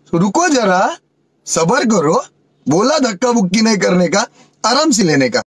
रुको जरा, सबर करो। बोला धक्का बुक्की नहीं करने का, आराम से लेने का।